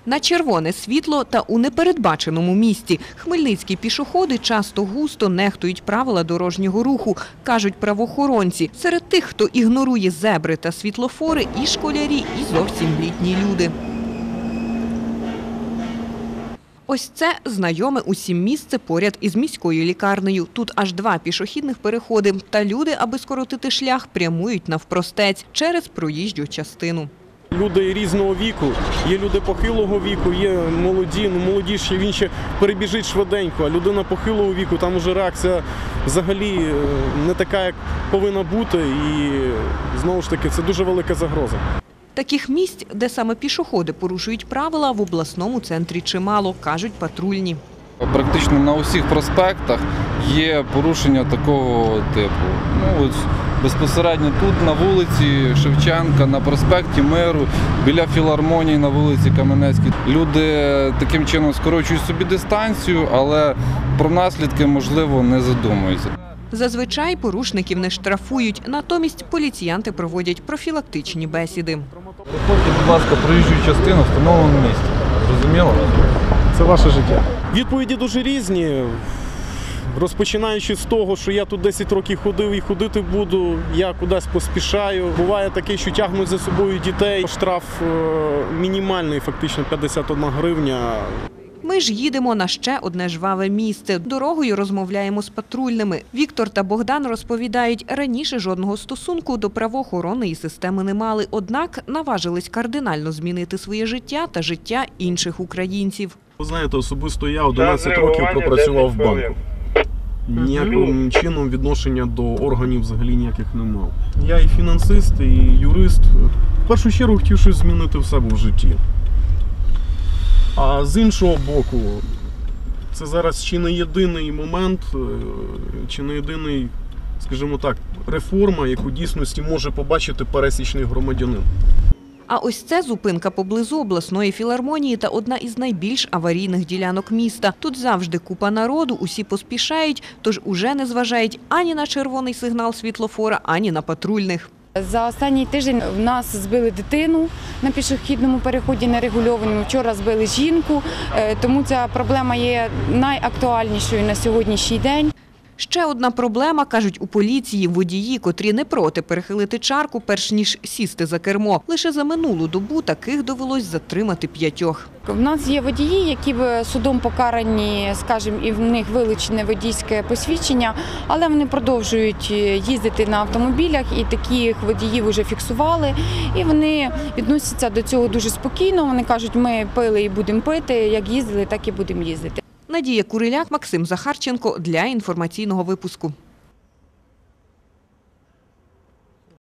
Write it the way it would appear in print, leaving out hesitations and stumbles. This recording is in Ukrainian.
На червоне світло та у непередбаченому місці хмельницькі пішоходи часто густо нехтують правила дорожнього руху, кажуть правоохоронці. Серед тих, хто ігнорує зебри та світлофори, і школярі, і зовсім літні люди. Ось це знайоме усім місце поряд із міською лікарнею. Тут аж 2 пішохідних переходи. Та люди, аби скоротити шлях, прямують навпростець через проїжджу частину. Люди різного віку, є люди похилого віку, є молоді, молодіші, він ще перебіжить швиденько, а людина похилого віку, там уже реакція взагалі не така, як повинна бути, і знову ж таки це дуже велика загроза. Таких місць, де саме пішоходи порушують правила, в обласному центрі чимало, кажуть патрульні. Практично на усіх проспектах є порушення такого типу. Безпосередньо тут, на вулиці Шевченка, на проспекті Миру, біля філармонії на вулиці Кам'янецькій. Люди таким чином скорочують собі дистанцію, але про наслідки, можливо, не задумуються. Зазвичай порушників не штрафують, натомість поліціянти проводять профілактичні бесіди. Проходьте, будь ласка, проїжджу частину в встановленому місці. Зрозуміло? Це ваше життя. Відповіді дуже різні. Розпочинаючи з того, що я тут 10 років ходив і ходити буду, я кудись поспішаю. Буває таке, що тягнуть за собою дітей. Штраф мінімальний, фактично 51 гривня. Ми ж їдемо на ще одне жваве місце. Дорогою розмовляємо з патрульними. Віктор та Богдан розповідають, раніше жодного стосунку до правоохоронної системи не мали, однак наважились кардинально змінити своє життя та життя інших українців. Ви знаєте, особисто я 11 років пропрацював в банку. Ніяким чином відношення до органів взагалі ніяких не мав. Я і фінансист, і юрист. В першу чергу хотів щось змінити в себе в житті. А з іншого боку, це зараз чи не єдиний момент, чи не єдиний, скажімо так, реформа, яку в дійсності може побачити пересічний громадянин. А ось це зупинка поблизу обласної філармонії та одна із найбільш аварійних ділянок міста. Тут завжди купа народу, усі поспішають, тож уже не зважають ані на червоний сигнал світлофора, ані на патрульних. За останній тиждень в нас збили дитину на пішохідному переході нерегульованому, вчора збили жінку, тому ця проблема є найактуальнішою на сьогоднішній день. Ще одна проблема, кажуть у поліції, водії, котрі не проти перехилити чарку, перш ніж сісти за кермо. Лише за минулу добу таких довелось затримати 5. В нас є водії, які судом покарані, скажімо, і в них вилучене водійське посвідчення, але вони продовжують їздити на автомобілях, і таких водіїв вже фіксували. І вони відносяться до цього дуже спокійно. Вони кажуть, ми пили і будемо пити, як їздили, так і будемо їздити. Надія Куриляк, Максим Захарченко для інформаційного випуску.